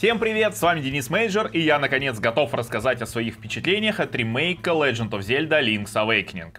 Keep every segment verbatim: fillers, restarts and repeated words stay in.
Всем привет, с вами Денис Мейджор, и я наконец готов рассказать о своих впечатлениях от ремейка Legend of Zelda Link's Awakening.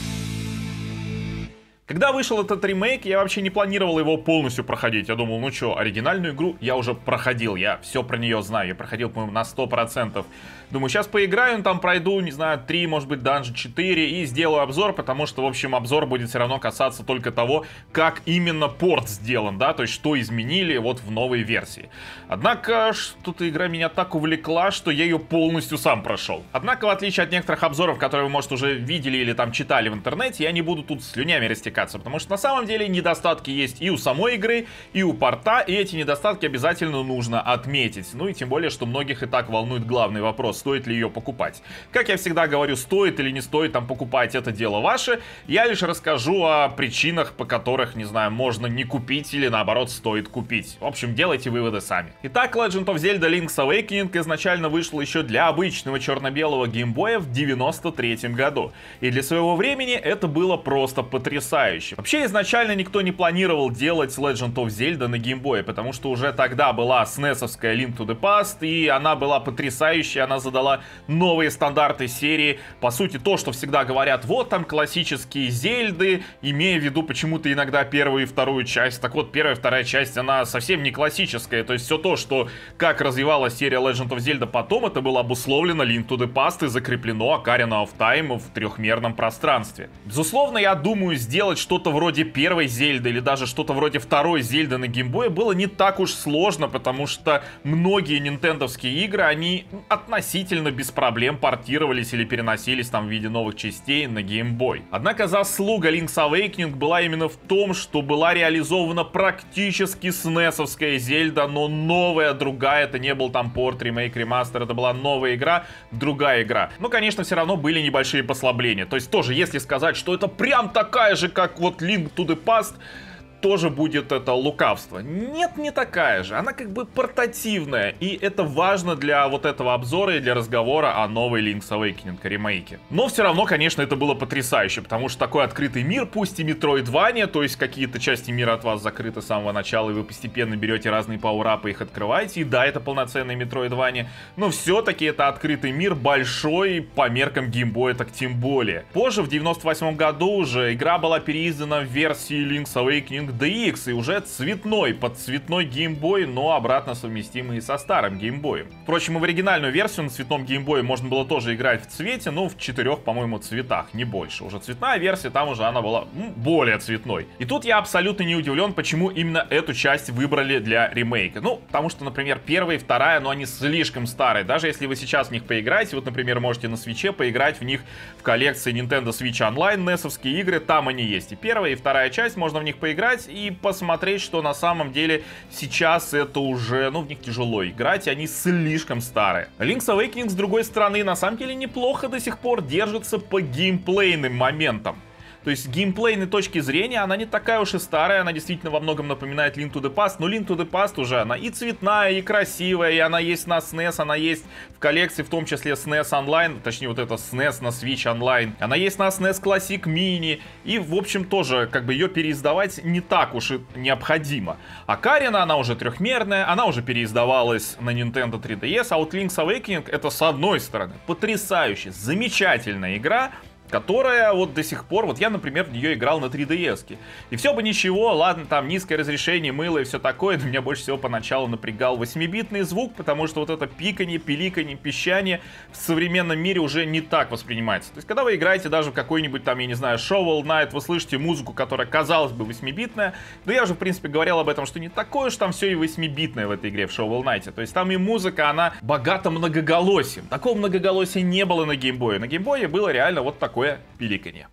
Когда вышел этот ремейк, я вообще не планировал его полностью проходить. Я думал, ну чё, оригинальную игру я уже проходил, я все про нее знаю. Я проходил, по-моему, на сто процентов. Думаю, сейчас поиграю, там пройду, не знаю, три, может быть, данжи четыре и сделаю обзор, потому что, в общем, обзор будет все равно касаться только того, как именно порт сделан, да, то есть что изменили вот в новой версии. Однако, что-то игра меня так увлекла, что я ее полностью сам прошел. Однако, в отличие от некоторых обзоров, которые вы, может, уже видели или там читали в интернете, я не буду тут слюнями растекаться, потому что на самом деле недостатки есть и у самой игры, и у порта, и эти недостатки обязательно нужно отметить. Ну и тем более, что многих и так волнует главный вопрос, стоит ли ее покупать. Как я всегда говорю, стоит или не стоит там покупать, это дело ваше. Я лишь расскажу о причинах, по которых, не знаю, можно не купить или наоборот стоит купить. В общем, делайте выводы сами. Итак, Legend of Zelda Link's Awakening изначально вышел еще для обычного черно-белого геймбоя в девяносто третьем году. И для своего времени это было просто потрясающе. Вообще, изначально никто не планировал делать Legend of Zelda на геймбое, потому что уже тогда была снесовская Link to the Past, и она была потрясающая, она задала новые стандарты серии. По сути, то, что всегда говорят, вот там классические Зельды, имея в виду почему-то иногда первую и вторую часть. Так вот, первая и вторая часть, она совсем не классическая. То есть все то, что как развивалась серия Legend of Zelda потом, это было обусловлено Link to the Past и закреплено Ocarina of Time в трехмерном пространстве. Безусловно, я думаю, сделать что-то вроде первой Зельды или даже что-то вроде второй Зельды на геймбое было не так уж сложно, потому что многие нинтендовские игры, они относительно без проблем портировались или переносились там в виде новых частей на геймбой. Однако заслуга Link's Awakening была именно в том, что была реализована практически снесовская Зельда, но новая, другая. Это не был там порт, ремейк, ремастер, это была новая игра, другая игра. Но, конечно, все равно были небольшие послабления. То есть тоже, если сказать, что это прям такая же, как вот Link to the Past, тоже будет это лукавство. Нет, не такая же. Она как бы портативная. И это важно для вот этого обзора и для разговора о новой Link's Awakening ремейке. Но все равно, конечно, это было потрясающе, потому что такой открытый мир, пусть и метроидвания, то есть какие-то части мира от вас закрыты с самого начала, и вы постепенно берете разные пауэрапы и их открываете. И да, это полноценный метроидвания, но все-таки это открытый мир, большой, по меркам геймбоя, так тем более. Позже, в девяносто восьмом году уже, игра была переиздана в версии Link's Awakening ди икс, и уже цветной, под цветной геймбой, но обратно совместимый со старым геймбоем. Впрочем, и в оригинальную версию на цветном геймбое можно было тоже играть в цвете, но в четырех, по-моему, цветах, не больше. Уже цветная версия, там уже она была ну, более цветной. И тут я абсолютно не удивлен, почему именно эту часть выбрали для ремейка. Ну, потому что, например, первая и вторая, но они слишком старые. Даже если вы сейчас в них поиграете, вот, например, можете на свитче поиграть в них в коллекции Nintendo Switch Online, несовские игры, там они есть. И первая, и вторая часть, можно в них поиграть и посмотреть, что на самом деле сейчас это уже, ну, в них тяжело играть, и они слишком старые. Link's Awakening, с другой стороны, на самом деле неплохо до сих пор держится по геймплейным моментам. То есть с геймплейной точки зрения она не такая уж и старая, она действительно во многом напоминает Link to the Past, но Link to the Past уже она и цветная, и красивая, и она есть на снес, она есть в коллекции, в том числе снес Online, точнее вот это снес на Switch Online, она есть на снес Classic Mini, и в общем тоже как бы ее переиздавать не так уж и необходимо. Ocarina, она уже трехмерная, она уже переиздавалась на Nintendo три ди эс, а вот Link's Awakening это с одной стороны потрясающая, замечательная игра, которая вот до сих пор, вот я, например, в нее играл на три ди эс-ке. И все бы ничего, ладно, там низкое разрешение, мыло и все такое, но меня больше всего поначалу напрягал восьмибитный звук, потому что вот это пиканье, пиликанье, пищание в современном мире уже не так воспринимается. То есть, когда вы играете даже в какой-нибудь там, я не знаю, Shovel Knight, вы слышите музыку, которая, казалось бы, восьмибитная, но я уже, в принципе, говорил об этом, что не такое уж там все и восьмибитное в этой игре, в Shovel Knight. То есть, там и музыка, она богата многоголосием. Такого многоголосия не было на геймбое. На геймбое было реально вот такое пиликанье.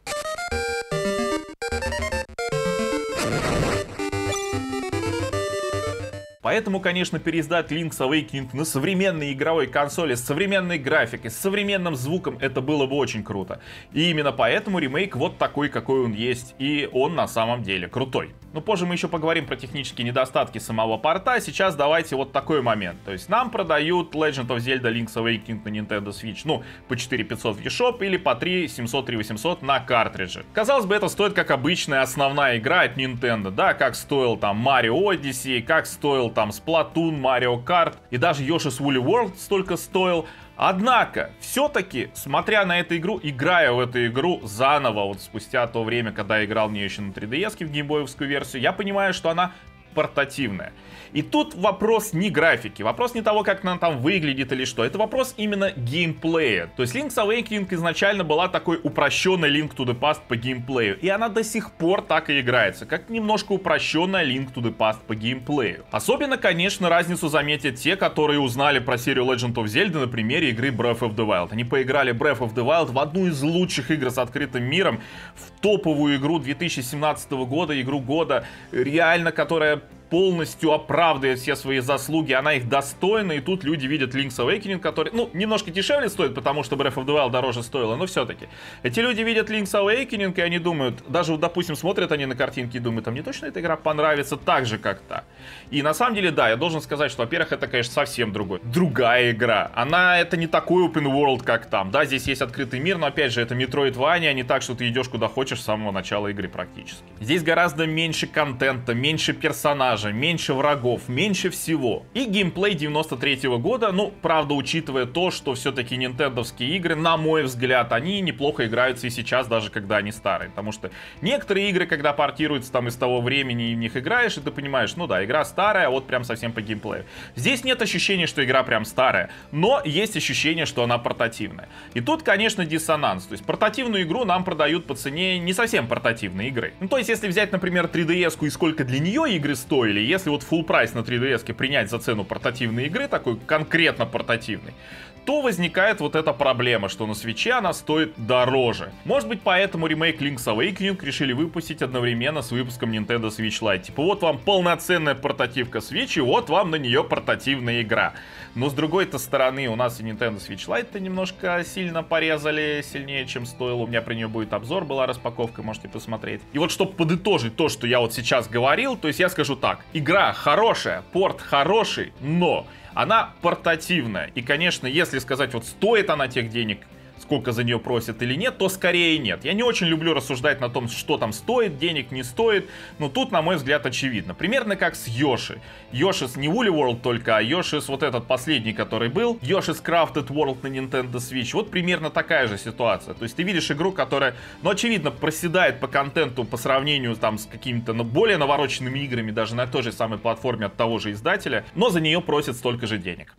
Поэтому, конечно, переиздать Link's Awakening на современной игровой консоли с современной графикой, с современным звуком, это было бы очень круто. И именно поэтому ремейк вот такой, какой он есть, и он на самом деле крутой. Но позже мы еще поговорим про технические недостатки самого порта. Сейчас давайте вот такой момент. То есть нам продают Legend of Zelda Link's Awakening на Nintendo Switch, ну, по четыре пятьсот в eShop или по три семьсот, три восемьсот на картридже. Казалось бы, это стоит как обычная основная игра от Nintendo, да, как стоил там Mario Odyssey, как стоил там Splatoon, Mario Kart, и даже Yoshi's Woolly World столько стоил. Однако, все-таки, смотря на эту игру, играя в эту игру заново, вот спустя то время, когда я играл в нее еще на три ди эс-ке, в геймбоевскую версию, я понимаю, что она портативная. И тут вопрос не графики, вопрос не того, как она там выглядит или что, это вопрос именно геймплея. То есть Link's Awakening изначально была такой упрощенной Link to the Past по геймплею, и она до сих пор так и играется, как немножко упрощенная Link to the Past по геймплею. Особенно, конечно, разницу заметят те, которые узнали про серию Legend of Zelda на примере игры Breath of the Wild. Они поиграли Breath of the Wild в одну из лучших игр с открытым миром, в топовую игру две тысячи семнадцатого года, игру года, реально, которая полностью оправдывает все свои заслуги, она их достойна, и тут люди видят Link's Awakening, который, ну, немножко дешевле стоит, потому что Breath of the Wild дороже стоило, но все-таки. Эти люди видят Link's Awakening, и они думают, даже вот, допустим, смотрят они на картинки и думают, а мне точно эта игра понравится так же, как та. И на самом деле, да, я должен сказать, что, во-первых, это, конечно, совсем другой, другая игра. Она, это не такой open world, как там. Да, здесь есть открытый мир, но, опять же, это Metroidvania, а не так, что ты идешь куда хочешь с самого начала игры практически. Здесь гораздо меньше контента, меньше персонажей, меньше врагов, меньше всего. И геймплей девяносто третьего года, ну, правда, учитывая то, что все-таки нинтендовские игры, на мой взгляд, они неплохо играются и сейчас, даже когда они старые. Потому что некоторые игры, когда портируются там из того времени и в них играешь, и ты понимаешь, ну да, игра старая, а вот прям совсем по геймплею. Здесь нет ощущения, что игра прям старая, но есть ощущение, что она портативная. И тут, конечно, диссонанс. То есть портативную игру нам продают по цене не совсем портативной игры. Ну, то есть, если взять, например, три ди эс-ку и сколько для нее игры стоили, если вот full прайс на три ди эс-ке принять за цену портативной игры, такой конкретно портативной, то возникает вот эта проблема, что на свитче она стоит дороже. Может быть, поэтому ремейк Link's Awakening решили выпустить одновременно с выпуском Nintendo Switch Lite. Типа, вот вам полноценная портативка Switch, и вот вам на нее портативная игра. Но с другой-то стороны, у нас и Nintendo Switch Lite-то немножко сильно порезали, сильнее, чем стоило. У меня про нее будет обзор, была распаковка, можете посмотреть. И вот, чтобы подытожить то, что я вот сейчас говорил, то есть я скажу так. Игра хорошая, порт хороший, но она портативная. И, конечно, если сказать, вот стоит она тех денег, сколько за нее просят или нет, то скорее нет. Я не очень люблю рассуждать на том, что там стоит, денег не стоит, но тут, на мой взгляд, очевидно. Примерно как с Йоши. Йошис не Woolly World только, а Йошис вот этот последний, который был, Йошис Crafted World на Nintendo Switch. Вот примерно такая же ситуация. То есть ты видишь игру, которая, ну, очевидно, проседает по контенту по сравнению там с какими-то, ну, более навороченными играми, даже на той же самой платформе от того же издателя, но за нее просят столько же денег.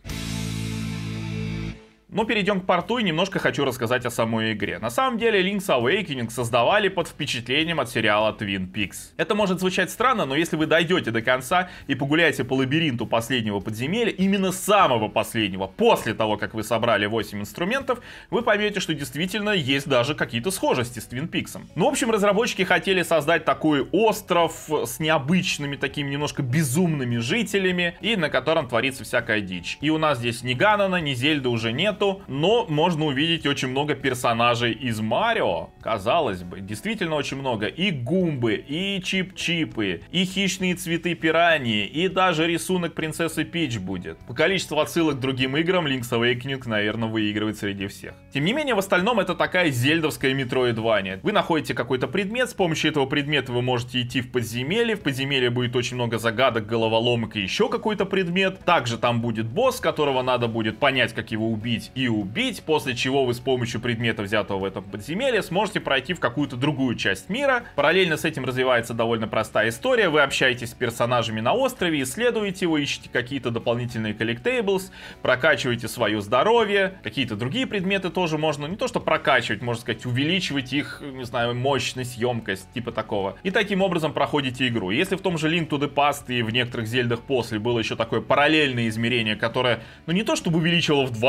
Но перейдем к порту и немножко хочу рассказать о самой игре. На самом деле Link's Awakening создавали под впечатлением от сериала Twin Peaks. Это может звучать странно, но если вы дойдете до конца и погуляете по лабиринту последнего подземелья, именно самого последнего, после того, как вы собрали восемь инструментов, вы поймете, что действительно есть даже какие-то схожести с Twin Peaks. Ну, в общем, разработчики хотели создать такой остров с необычными, такими немножко безумными жителями, и на котором творится всякая дичь. И у нас здесь ни Ганона, ни Зельды уже нет, но можно увидеть очень много персонажей из Марио, казалось бы, действительно очень много. И Гумбы, и Чип-Чипы, и хищные цветы пираньи, и даже рисунок принцессы Пич будет. По количеству отсылок к другим играм Link's Awakening, наверное, выигрывает среди всех. Тем не менее, в остальном это такая зельдовская метроидвания. Вы находите какой-то предмет, с помощью этого предмета вы можете идти в подземелье, в подземелье будет очень много загадок, головоломок и еще какой-то предмет. Также там будет босс, которого надо будет понять, как его убить и убить, после чего вы с помощью предмета, взятого в этом подземелье, сможете пройти в какую-то другую часть мира. Параллельно с этим развивается довольно простая история. Вы общаетесь с персонажами на острове, исследуете его, ищете какие-то дополнительные collectables, прокачиваете свое здоровье, какие-то другие предметы тоже можно, не то что прокачивать, можно сказать, увеличивать их, не знаю, мощность, емкость, типа такого. И таким образом проходите игру. Если в том же Link to the Past и в некоторых зельдах после было еще такое параллельное измерение, которое, ну не то чтобы увеличивало в два раза весь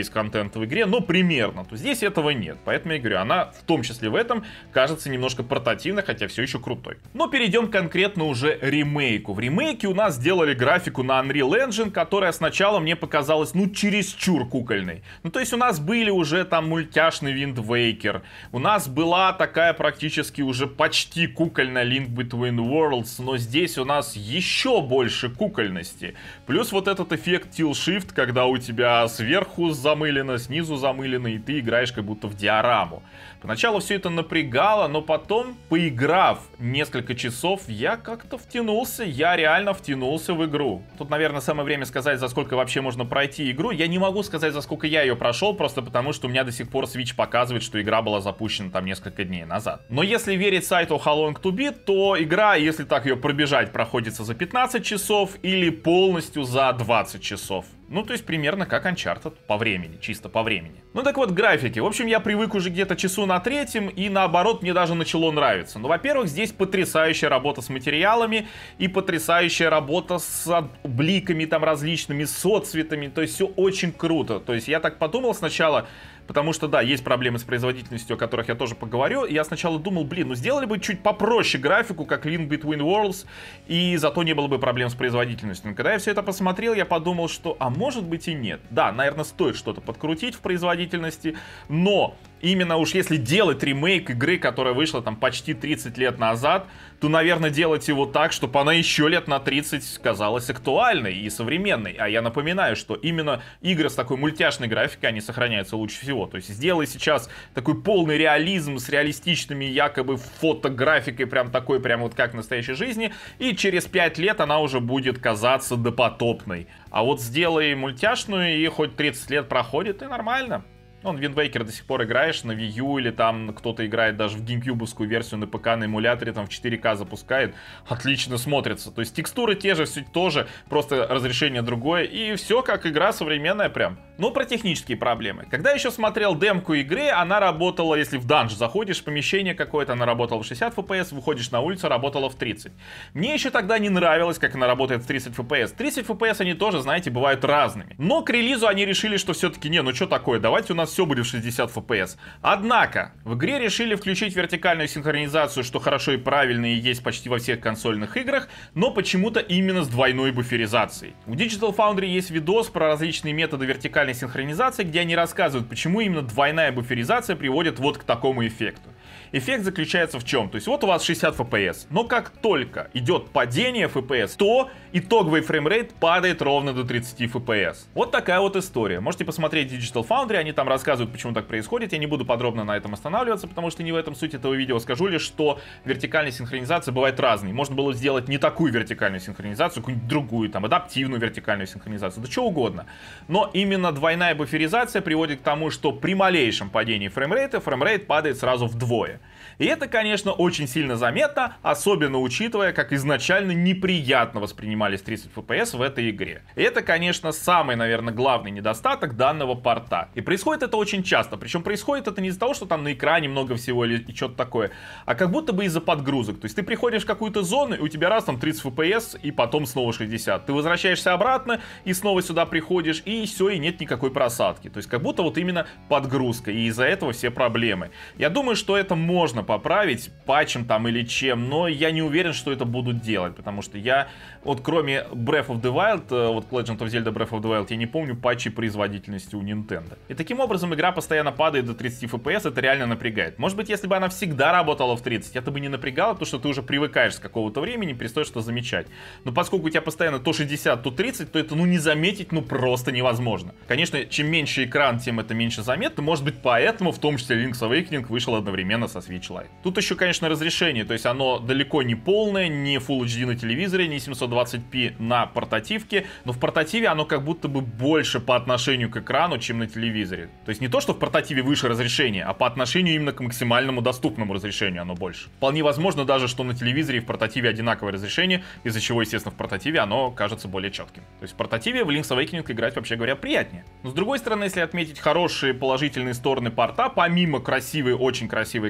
весь контент в игре, но примерно. То здесь этого нет. Поэтому я говорю, она в том числе в этом кажется немножко портативной, хотя все еще крутой. Но перейдем конкретно уже ремейку. В ремейке у нас сделали графику на Unreal Engine, которая сначала мне показалась, ну, чересчур кукольной. Ну, то есть у нас были уже там мультяшный Wind Waker, у нас была такая практически уже почти кукольная Link Between Worlds, но здесь у нас еще больше кукольности. Плюс вот этот эффект Tilt Shift, когда у тебя сверху замылено, снизу замылено, и ты играешь как будто в диораму. Поначалу все это напрягало, но потом, поиграв несколько часов, я как-то втянулся, я реально втянулся в игру. Тут, наверное, самое время сказать, за сколько вообще можно пройти игру. Я не могу сказать, за сколько я ее прошел, просто потому что у меня до сих пор Switch показывает, что игра была запущена там несколько дней назад. Но если верить сайту How Long To Beat, то игра, если так ее пробежать, проходится за пятнадцать часов или полностью за двадцать часов. Ну, то есть примерно как Uncharted по времени, чисто по времени. Ну так вот, графики. В общем, я привык уже где-то часу на третьем, и наоборот, мне даже начало нравиться. Ну, во-первых, здесь потрясающая работа с материалами, и потрясающая работа с бликами там различными, с отцветами, то есть все очень круто. То есть я так подумал сначала, потому что, да, есть проблемы с производительностью, о которых я тоже поговорю. Я сначала думал, блин, ну сделали бы чуть попроще графику, как Link Between Worlds, и зато не было бы проблем с производительностью. Но когда я все это посмотрел, я подумал, что, а может быть и нет. Да, наверное, стоит что-то подкрутить в производительности, но именно уж если делать ремейк игры, которая вышла там почти тридцать лет назад, то, наверное, делать его так, чтобы она еще лет на тридцать казалась актуальной и современной. А я напоминаю, что именно игры с такой мультяшной графикой, они сохраняются лучше всего. То есть сделай сейчас такой полный реализм с реалистичными якобы фотографикой, прям такой, прям вот как в настоящей жизни, и через пять лет она уже будет казаться допотопной. А вот сделай мультяшную, и хоть тридцать лет проходит, и нормально. Он в Wind Waker до сих пор играешь на Wii U, или там кто-то играет даже в GameCube-овскую версию на ПК, на эмуляторе, там в четыре ка запускает, отлично смотрится. То есть текстуры те же, все тоже, просто разрешение другое, и все как игра современная прям. Ну, про технические проблемы. Когда я еще смотрел демку игры, она работала, если в данж заходишь, в помещение какое-то, она работала в шестьдесят эф пи эс, выходишь на улицу, работала в тридцать. Мне еще тогда не нравилось, как она работает в тридцать эф пи эс. тридцать эф пи эс они тоже, знаете, бывают разными. Но к релизу они решили, что все-таки, не, ну что такое, давайте у нас все будет в шестьдесят эф пи эс. Однако, в игре решили включить вертикальную синхронизацию, что хорошо и правильно и есть почти во всех консольных играх, но почему-то именно с двойной буферизацией. У Digital Foundry есть видос про различные методы вертикальной синхронизации, где они рассказывают, почему именно двойная буферизация приводит вот к такому эффекту. Эффект заключается в чем? То есть вот у вас шестьдесят эф пи эс, но как только идет падение эф пи эс, то итоговый фреймрейт падает ровно до тридцати эф пи эс. Вот такая вот история. Можете посмотреть Digital Foundry, они там рассказывают, почему так происходит. Я не буду подробно на этом останавливаться, потому что не в этом суть этого видео. Скажу лишь, что вертикальная синхронизация бывает разной. Можно было сделать не такую вертикальную синхронизацию, какую-нибудь другую, там, адаптивную вертикальную синхронизацию, да что угодно. Но именно двойная буферизация приводит к тому, что при малейшем падении фреймрейта, фреймрейт падает сразу вдвое. И это, конечно, очень сильно заметно, особенно учитывая, как изначально неприятно воспринимались тридцать эф пи эс в этой игре. И это, конечно, самый, наверное, главный недостаток данного порта. И происходит это очень часто. Причем происходит это не из-за того, что там на экране много всего или что-то такое, а как будто бы из-за подгрузок. То есть ты приходишь в какую-то зону, и у тебя раз там тридцать эф пи эс, и потом снова шестьдесят. Ты возвращаешься обратно, и снова сюда приходишь, и все, и нет никакой просадки. То есть как будто вот именно подгрузка, и из-за этого все проблемы. Я думаю, что это можно поправить патчем там или чем, но я не уверен, что это будут делать, потому что я, вот кроме Breath of the Wild, вот Legend of Zelda Breath of the Wild, я не помню патчей производительности у Nintendo. И таким образом игра постоянно падает до тридцати эф пи эс, это реально напрягает. Может быть, если бы она всегда работала в тридцать, это бы не напрягало, потому что ты уже привыкаешь с какого-то времени, перестаешь что замечать. Но поскольку у тебя постоянно то шестьдесят, то тридцать, то это ну не заметить, ну просто невозможно. Конечно, чем меньше экран, тем это меньше заметно, может быть, поэтому в том числе Link's Awakening вышел одновременно со Switch Lite. Тут еще, конечно, разрешение, то есть оно далеко не полное, не Full эйч ди на телевизоре, не семьсот двадцать пи на портативке, но в портативе оно как будто бы больше по отношению к экрану, чем на телевизоре. То есть не то, что в портативе выше разрешение, а по отношению именно к максимальному доступному разрешению оно больше. Вполне возможно даже, что на телевизоре и в портативе одинаковое разрешение, из-за чего, естественно, в портативе оно кажется более четким. То есть в портативе в Link's Awakening играть, вообще говоря, приятнее. Но с другой стороны, если отметить хорошие положительные стороны порта, помимо красивой, очень красивой графики,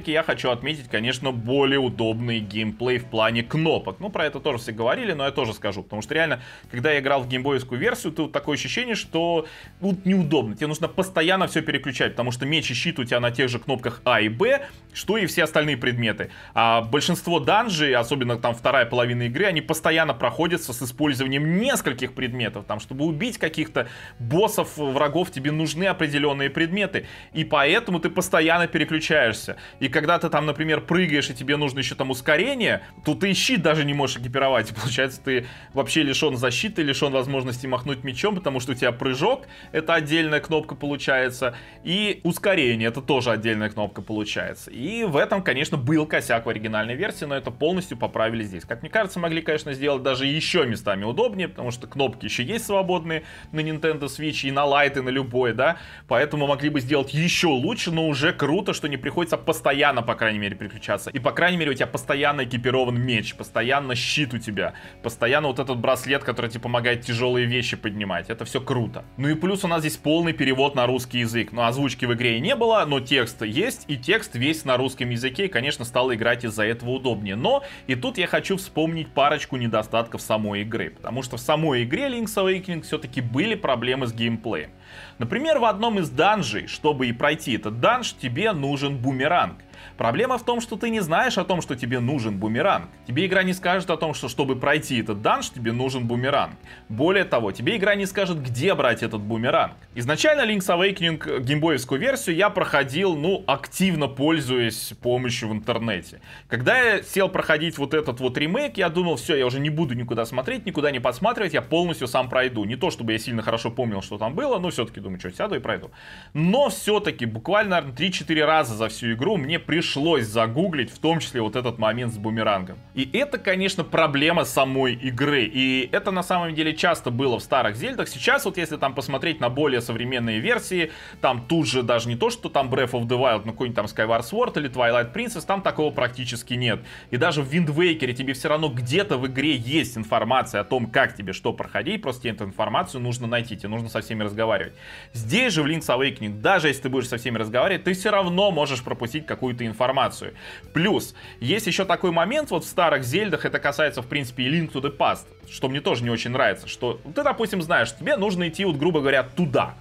ремейке я хочу отметить, конечно, более удобный геймплей в плане кнопок. Ну, про это тоже все говорили, но я тоже скажу. Потому что реально, когда я играл в геймбоевскую версию, тут такое ощущение, что тут неудобно. Тебе нужно постоянно все переключать, потому что меч и щит у тебя на тех же кнопках А и Б, что и все остальные предметы. А большинство данжей, особенно там вторая половина игры, они постоянно проходятся с использованием нескольких предметов. Там, чтобы убить каких-то боссов, врагов, тебе нужны определенные предметы. И поэтому ты постоянно переключаешься. И когда ты там, например, прыгаешь, и тебе нужно еще там ускорение, то ты и щит даже не можешь экипировать. И получается, ты вообще лишен защиты, лишен возможности махнуть мечом, потому что у тебя прыжок, это отдельная кнопка получается, и ускорение, это тоже отдельная кнопка получается. И в этом, конечно, был косяк в оригинальной версии, но это полностью поправили здесь. Как мне кажется, могли, конечно, сделать даже еще местами удобнее, потому что кнопки еще есть свободные на Nintendo Switch и на Lite, и на любой, да, поэтому могли бы сделать еще лучше, но уже круто, что не приходится постоянно, по крайней мере, переключаться. И, по крайней мере, у тебя постоянно экипирован меч, постоянно щит у тебя, постоянно вот этот браслет, который тебе помогает тяжелые вещи поднимать. Это все круто. Ну и плюс у нас здесь полный перевод на русский язык. Ну, озвучки в игре и не было, но текст есть, и текст весь на русском языке, и, конечно, стало играть из-за этого удобнее. Но и тут я хочу вспомнить парочку недостатков самой игры, потому что в самой игре Link's Awakening все-таки были проблемы с геймплеем. Например, в одном из данжей, чтобы и пройти этот данж, тебе нужен бумеранг. Проблема в том, что ты не знаешь о том, что тебе нужен бумеранг. Тебе игра не скажет о том, что чтобы пройти этот данж, тебе нужен бумеранг. Более того, тебе игра не скажет, где брать этот бумеранг. Изначально Link's Awakening, геймбоевскую версию, я проходил, ну, активно пользуясь помощью в интернете. Когда я сел проходить вот этот вот ремейк, я думал, все, я уже не буду никуда смотреть, никуда не подсматривать, я полностью сам пройду. Не то, чтобы я сильно хорошо помнил, что там было, но все-таки думаю, что сяду и пройду. Но все-таки буквально, наверное, три-четыре раза за всю игру мне пришлось Пришлось загуглить, в том числе вот этот момент с бумерангом. И это, конечно, проблема самой игры. И это на самом деле часто было в старых Зельдах. Сейчас вот если там посмотреть на более современные версии, там тут же даже не то, что там Breath of the Wild, но какой-нибудь там Skyward Sword или Twilight Princess, там такого практически нет. И даже в Wind Waker тебе все равно где-то в игре есть информация о том, как тебе что проходить, просто тебе эту информацию нужно найти, тебе нужно со всеми разговаривать. Здесь же в Link's Awakening, даже если ты будешь со всеми разговаривать, ты все равно можешь пропустить какую-то информацию. информацию. Плюс, есть еще такой момент вот в старых Зельдах, это касается, в принципе, и Link to the Past, что мне тоже не очень нравится, что ты, допустим, знаешь, тебе нужно идти, вот, грубо говоря, туда.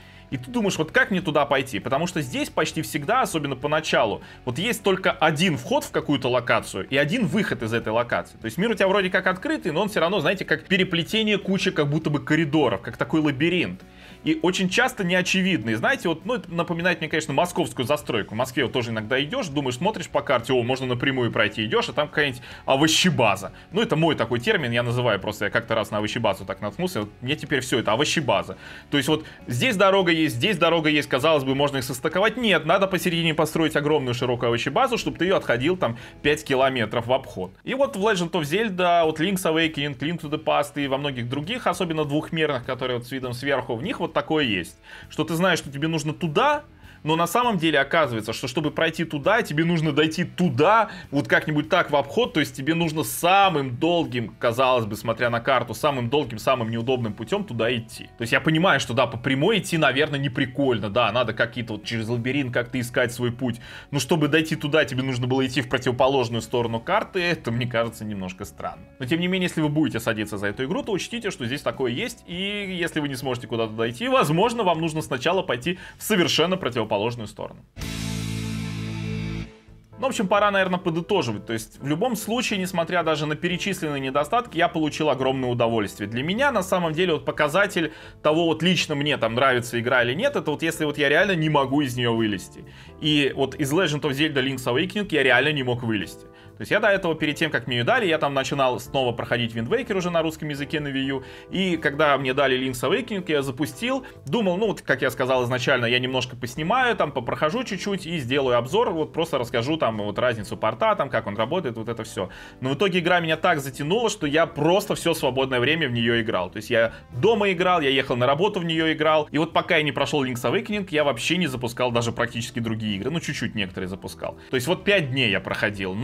И ты думаешь, вот как мне туда пойти? Потому что здесь почти всегда, особенно поначалу, вот есть только один вход в какую-то локацию и один выход из этой локации. То есть мир у тебя вроде как открытый, но он все равно, знаете, как переплетение кучи как будто бы коридоров, как такой лабиринт. И очень часто неочевидный. Знаете, вот, ну, это напоминает мне, конечно, московскую застройку. В Москве вот тоже иногда идешь, думаешь, смотришь по карте, о, можно напрямую пройти, идешь, а там какая-нибудь овощебаза. Ну, это мой такой термин, я называю просто, я как-то раз на овощебазу так наткнулся, вот мне теперь все это овощебаза. То есть вот здесь дорога есть, здесь дорога есть, казалось бы, можно их состыковать. Нет, надо посередине построить огромную широкую овощебазу, чтобы ты ее отходил там пять километров в обход. И вот в Legend of Zelda, вот Link's Awakening, Link to the Past и во многих других, особенно двухмерных, которые вот с видом сверху, в них вот такое есть. Что ты знаешь, что тебе нужно туда, но на самом деле оказывается, что чтобы пройти туда, тебе нужно дойти туда, вот как-нибудь так в обход, то есть тебе нужно самым долгим, казалось бы, смотря на карту, самым долгим, самым неудобным путем туда идти. То есть я понимаю, что да, по прямой идти, наверное, не прикольно, да, надо какие-то вот через лабиринт как-то искать свой путь, но чтобы дойти туда, тебе нужно было идти в противоположную сторону карты, это, мне кажется, немножко странно. Но тем не менее, если вы будете садиться за эту игру, то учтите, что здесь такое есть, и если вы не сможете куда-то дойти, возможно, вам нужно сначала пойти в совершенно противоположную положенную сторону. Ну, в общем, пора, наверное, подытоживать. То есть, в любом случае, несмотря даже на перечисленные недостатки, я получил огромное удовольствие. Для меня, на самом деле, вот показатель того, вот лично мне там нравится игра или нет, это вот если вот я реально не могу из нее вылезти. И вот из Legend of Zelda Link's Awakening я реально не мог вылезти. То есть я до этого, перед тем, как мне ее дали, я там начинал снова проходить Wind Waker уже на русском языке на Wii U. И когда мне дали Link's Awakening, я запустил, думал, ну вот, как я сказал изначально, я немножко поснимаю, там, попрохожу чуть-чуть и сделаю обзор, вот просто расскажу там вот разницу порта, там, как он работает, вот это все. Но в итоге игра меня так затянула, что я просто все свободное время в нее играл. То есть я дома играл, я ехал на работу в нее играл. И вот пока я не прошел Link's Awakening, я вообще не запускал даже практически другие игры. Ну, чуть-чуть некоторые запускал. То есть вот пять дней я проходил. Но, конечно,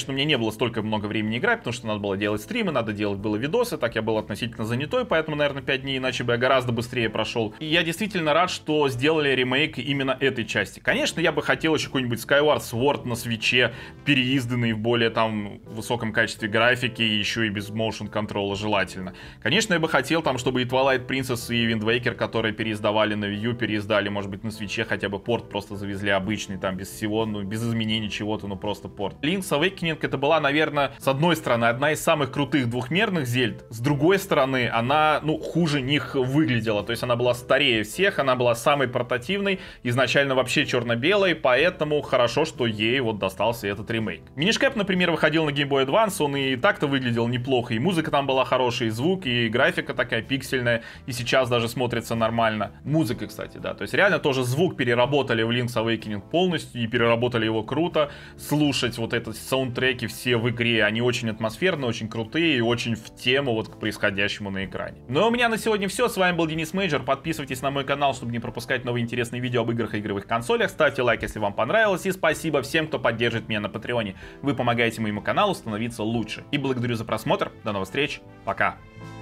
конечно, у меня не было столько много времени играть, потому что надо было делать стримы, надо делать было видосы, так я был относительно занятой, поэтому, наверное, пять дней, иначе бы я гораздо быстрее прошел. И я действительно рад, что сделали ремейк именно этой части. Конечно, я бы хотел еще какой-нибудь Skyward Sword на свитче, переизданный в более там высоком качестве графики, и еще и без motion контрола желательно. Конечно, я бы хотел там, чтобы и Twilight Princess, и Wind Waker, которые переиздавали на Wii U, переиздали, может быть, на свитче, хотя бы порт просто завезли обычный, там, без всего, ну, без изменений чего-то, ну, просто порт. Link's Awakening это была, наверное, с одной стороны, одна из самых крутых двухмерных Зельд, с другой стороны, она, ну, хуже них выглядела, то есть она была старее всех, она была самой портативной, изначально вообще черно-белой, поэтому хорошо, что ей вот достался этот ремейк. Minish Cap, например, выходил на Game Boy Advance, он и так-то выглядел неплохо, и музыка там была хорошая, и звук, и графика такая пиксельная, и сейчас даже смотрится нормально. Музыка, кстати, да, то есть реально тоже звук переработали в Link's Awakening полностью, и переработали его круто. Слушать вот эти саундтреки все в игре, они очень атмосферные, очень крутые и очень в тему вот к происходящему на экране. Ну а у меня на сегодня все, с вами был Денис Мейджор, подписывайтесь на мой канал, чтобы не пропускать новые интересные видео об играх и игровых консолях, ставьте лайк, если вам понравилось, и спасибо всем, кто поддерживает меня на Патреоне, вы помогаете моему каналу становиться лучше. И благодарю за просмотр, до новых встреч, пока!